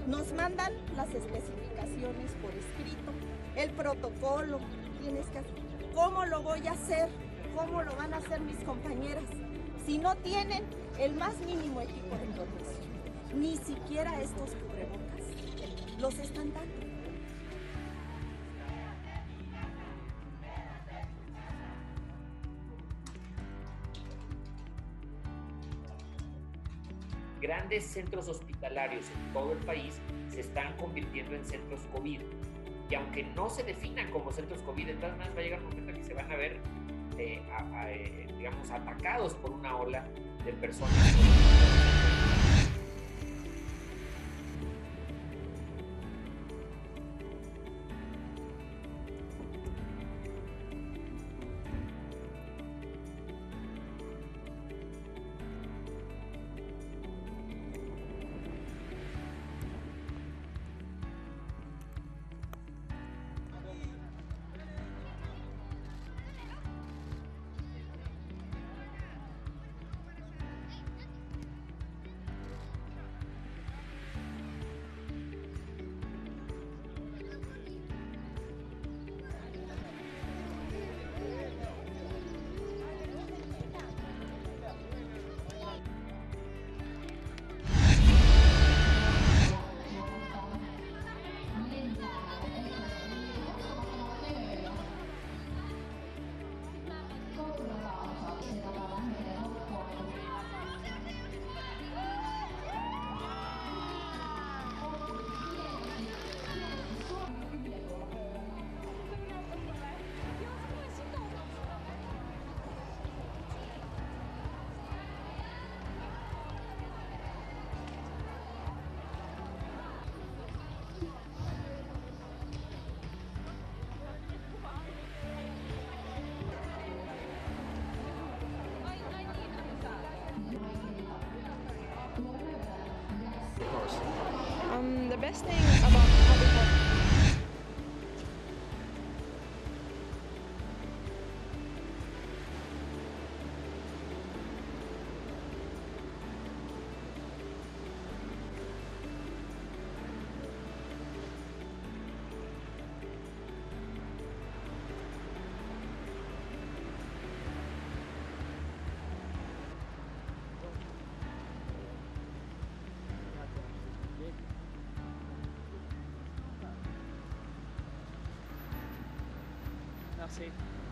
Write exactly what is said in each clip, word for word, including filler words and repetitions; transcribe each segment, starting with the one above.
Nos mandan las especificaciones por escrito, el protocolo, tienes que hacer. ¿Cómo lo voy a hacer? ¿Cómo lo van a hacer mis compañeras? Si no tienen el más mínimo equipo de protección, ni siquiera estos cubrebocas los están dando. Grandes centros hospitalarios en todo el país se están convirtiendo en centros COVID. Y aunque no se definan como centros COVID, de todas maneras va a llegar un momento en que se van a ver, eh, a, a, eh, digamos, atacados por una ola de personas. Um, the best thing about Harry Potter. Merci.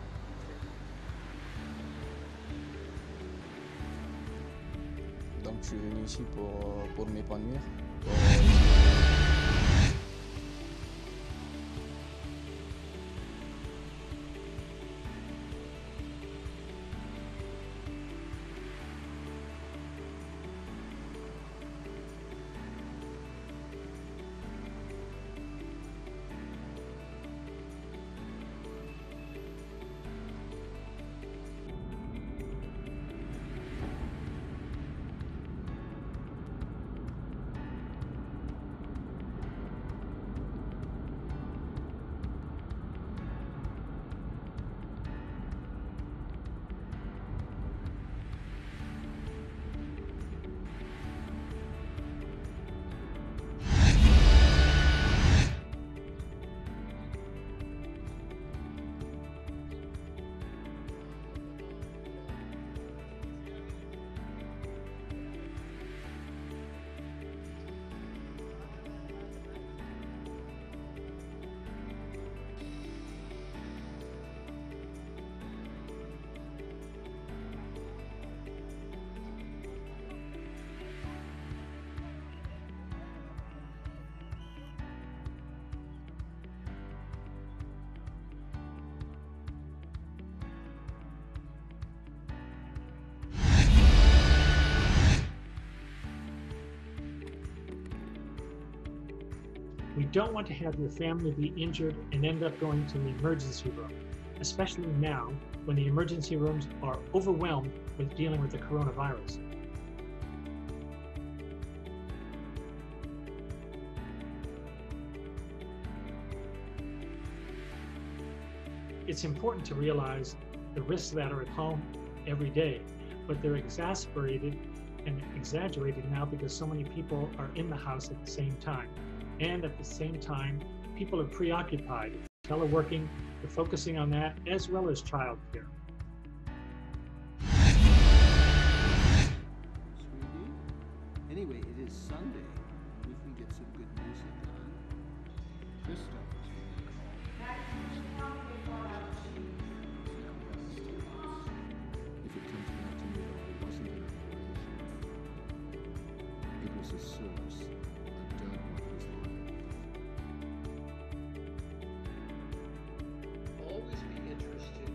Donc je suis venu ici pour, pour m'épanouir. We don't want to have your family be injured and end up going to the emergency room, especially now when the emergency rooms are overwhelmed with dealing with the coronavirus. It's important to realize the risks that are at home every day, but they're exacerbated and exaggerated now because so many people are in the house at the same time. And at the same time, people are preoccupied, teleworking, they're focusing on that as well as childcare. Sweetie? Anyway, it is Sunday. We can get some good music on. Christoph is really If it comes back to me that it wasn't an operation, it was a source, a done what was lying. Always be interested,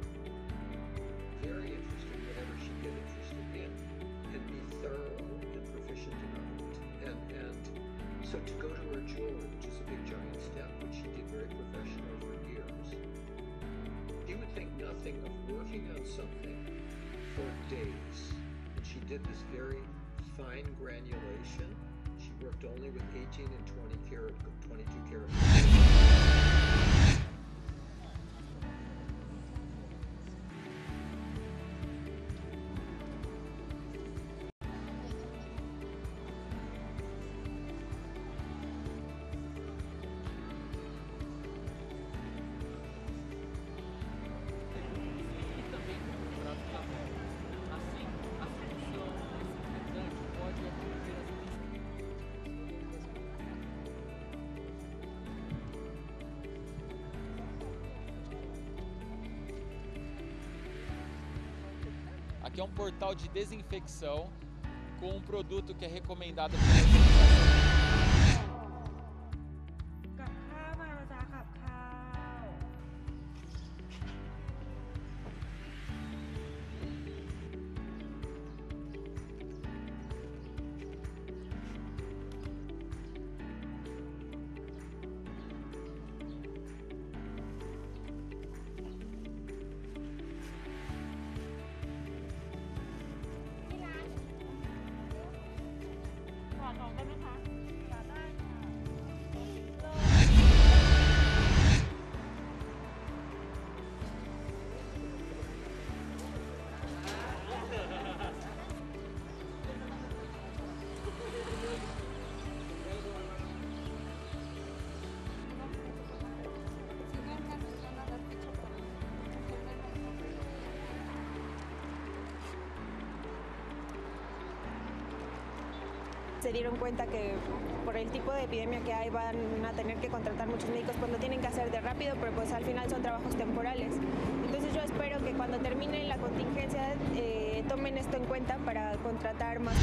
very interested, whatever she get interested in, and be thorough and proficient enough. And and so to go to her jeweler, which is a big giant step, which she did very professional for years, she would think nothing of working on something for days. And she did this very fine granulation. She worked only with eighteen and twenty karat, twenty-two karat. Aqui é um portal de desinfecção com um produto que é recomendado pela organização. กับข้าวมาแล้วจ้ากับข้าว ที่ร้านขอน้องได้ไหมคะขอได้ค่ะ Se dieron cuenta que por el tipo de epidemia que hay van a tener que contratar muchos médicos, pues lo tienen que hacer de rápido, pero pues al final son trabajos temporales. Entonces yo espero que cuando termine la contingencia eh, tomen esto en cuenta para contratar más.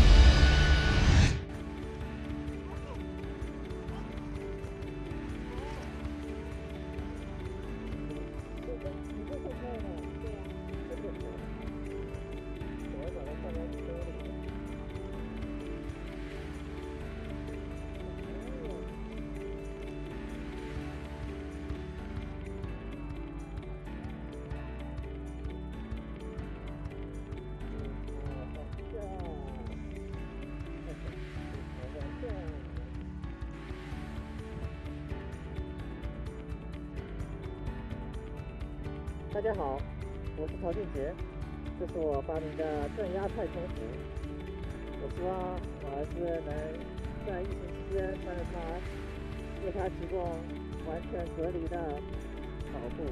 大家好，我是曹俊杰，这是我发明的正压太空服。我希望我儿子能在疫情期间穿着它，为他提供完全隔离的保护。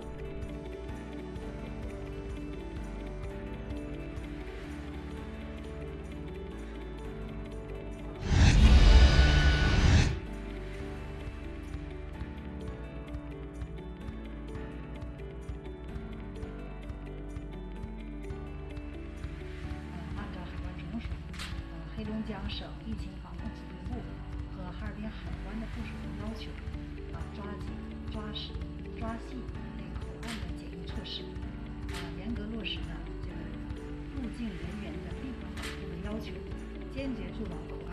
黑龙江省疫情防控指挥部和哈尔滨海关的部署的要求，啊，抓紧、抓实、抓细对口岸的检疫措施，啊，严格落实呢这个入境人员的闭环保护的要求，坚决做到口岸